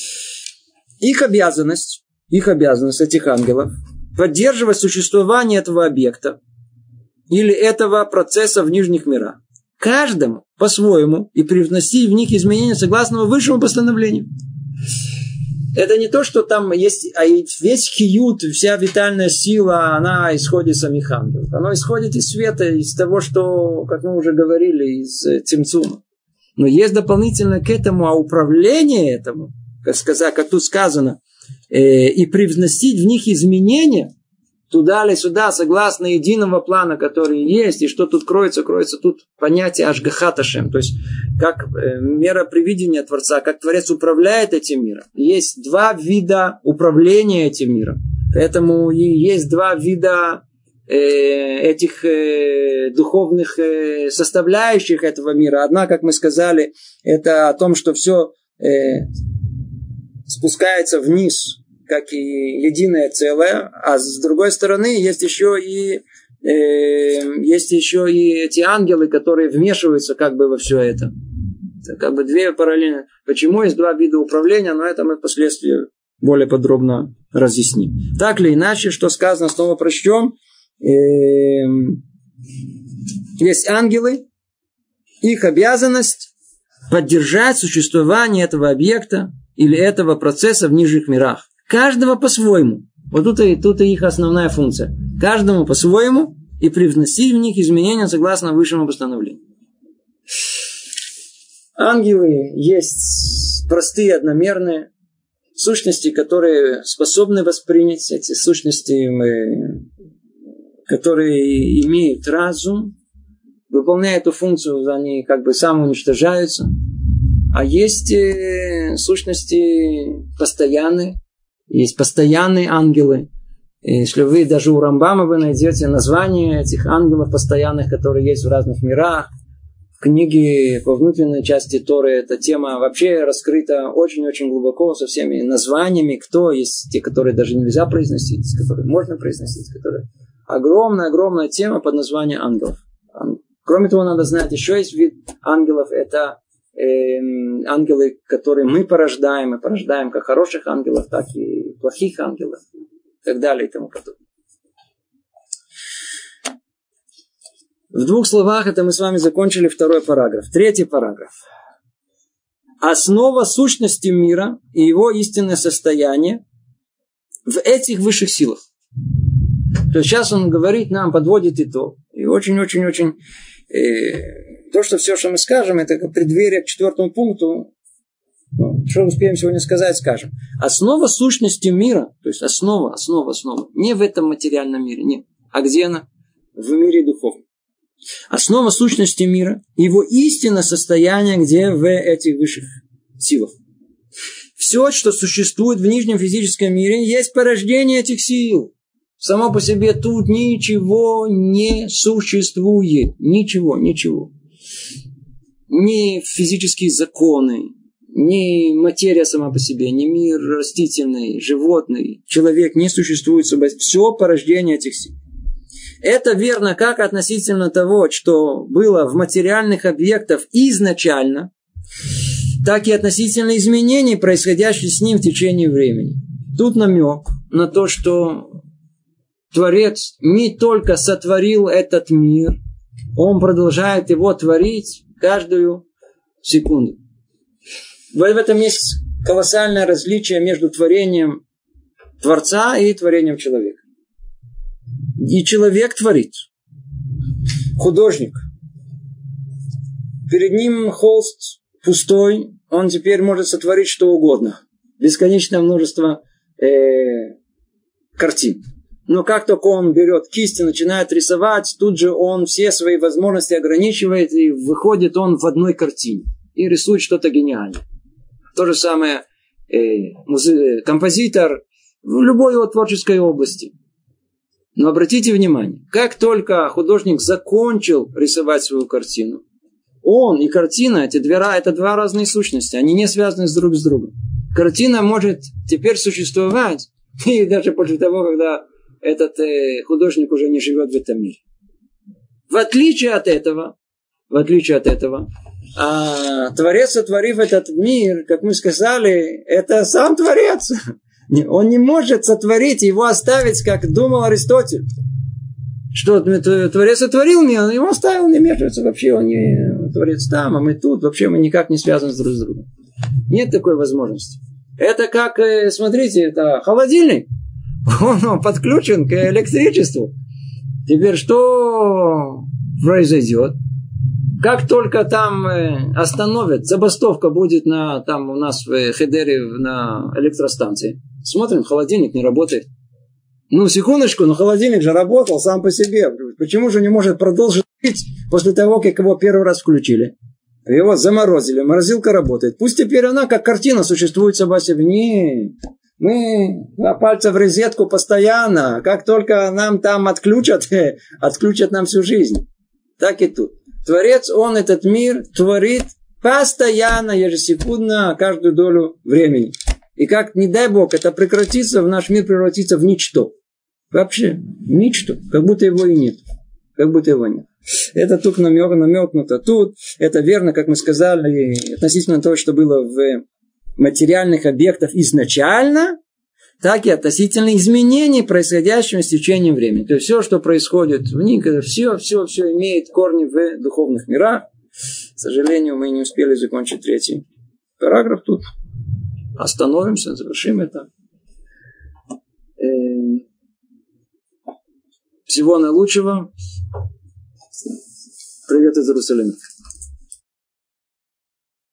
Их обязанность, их обязанность, этих ангелов, поддерживать существование этого объекта или этого процесса в нижних мирах. Каждому по-своему и привносить в них изменения согласно высшему постановлению. Это не то, что там есть, а весь хиют, вся витальная сила, она исходит из самих ангелов. Она исходит из света, из того, что, как мы уже говорили, из Цимцума. Но есть дополнительно к этому, а управление этому, как, сказать, как тут сказано, э, и привносить в них изменения, туда или сюда, согласно единого плана, который есть, и что тут кроется, кроется тут понятие Ашгахат Ашем, то есть как э, мера привидения Творца, как Творец управляет этим миром. Есть два вида управления этим миром, поэтому и есть два вида э, этих э, духовных э, составляющих этого мира. Одна, как мы сказали, это о том, что все э, спускается вниз, как и единое целое, а с другой стороны есть еще и э, есть еще и эти ангелы, которые вмешиваются как бы во все это. Это как бы две параллельно. Почему есть два вида управления, но это мы впоследствии более подробно разъясним. Так или иначе, что сказано, снова прочтем. Э, есть ангелы, их обязанность поддержать существование этого объекта или этого процесса в нижних мирах. Каждого по-своему. Вот тут и, тут и их основная функция. Каждому по-своему и привносить в них изменения согласно высшему постановлению. Ангелы есть простые, одномерные сущности, которые способны воспринять эти сущности, которые имеют разум, выполняя эту функцию, они как бы самоуничтожаются. А есть сущности постоянные. Есть постоянные ангелы. Если вы даже у Рамбама вы найдете название этих ангелов постоянных, которые есть в разных мирах. В книге по внутренней части Торы эта тема вообще раскрыта очень-очень глубоко со всеми названиями. Кто есть те, которые даже нельзя произносить, которые можно произносить. Которые... Огромная-огромная тема под названием ангелов. Кроме того, надо знать, еще есть вид ангелов. Это ангелы, которые мы порождаем, мы порождаем как хороших ангелов, так и плохих ангелов, и так далее, и тому подобное. В двух словах это мы с вами закончили второй параграф. Третий параграф. Основа сущности мира и его истинное состояние в этих высших силах. То есть сейчас он говорит нам, подводит итог. И очень-очень-очень... Э, то, что все, что мы скажем, это как преддверие к четвертому пункту. Ну, что успеем сегодня сказать, скажем. Основа сущности мира, то есть основа, основа, основа, не в этом материальном мире, нет. А где она? В мире духовном. Основа сущности мира, его истинное состояние, где в этих высших силах. Все, что существует в нижнем физическом мире, есть порождение этих сил. Само по себе тут ничего не существует. Ничего, ничего. Ни физические законы, ни материя сама по себе, ни мир растительный, животный, человек не существует. Все порождение этих сил. Это верно как относительно того, что было в материальных объектах изначально, так и относительно изменений, происходящих с ним в течение времени. Тут намек на то, что Творец не только сотворил этот мир, он продолжает его творить каждую секунду. В этом есть колоссальное различие между творением Творца и творением человека. И человек творит. Художник. Перед ним холст пустой, он теперь может сотворить что угодно. Бесконечное множество э, картин. Но как только он берет кисть и начинает рисовать, тут же он все свои возможности ограничивает, и выходит он в одной картине. И рисует что-то гениальное. То же самое э, музы- композитор в любой его творческой области. Но обратите внимание, как только художник закончил рисовать свою картину, он и картина, эти две, это два разные сущности, они не связаны с друг с другом. Картина может теперь существовать, и даже после того, когда этот э, художник уже не живет в этом мире. В отличие от этого, в отличие от этого, а, Творец, сотворив этот мир, как мы сказали, это сам Творец. Он не может сотворить, его оставить, как думал Аристотель. Что Творец сотворил мир, он его оставил, не вмешивается вообще, он не Творец там, а мы тут, вообще мы никак не связаны друг с другом. Нет такой возможности. Это как, смотрите, это холодильник, он подключен к электричеству. Теперь что произойдет? Как только там остановят, забастовка будет на, там у нас в Хедере на электростанции, смотрим, холодильник не работает. Ну, секундочку, но холодильник же работал сам по себе. Почему же не может продолжить жить после того, как его первый раз включили? Его заморозили, морозилка работает. Пусть теперь она как картина существует сама себе. Не, мы на пальце в розетку постоянно. Как только нам там отключат, отключат нам всю жизнь. Так и тут. Творец, он этот мир творит постоянно, ежесекундно, каждую долю времени. И как, не дай Бог, это прекратится, в наш мир превратится в ничто. Вообще, ничто. Как будто его и нет. Как будто его нет. Это тут намек, намекнуто тут. Это верно, как мы сказали, относительно того, что было в материальных объектах изначально, так и относительно изменений, происходящих с течением времени. То есть, все, что происходит в них, все, все, все имеет корни в духовных мирах. К сожалению, мы не успели закончить третий параграф тут. Остановимся, завершим это. Всего наилучшего. Привет из Иерусалима.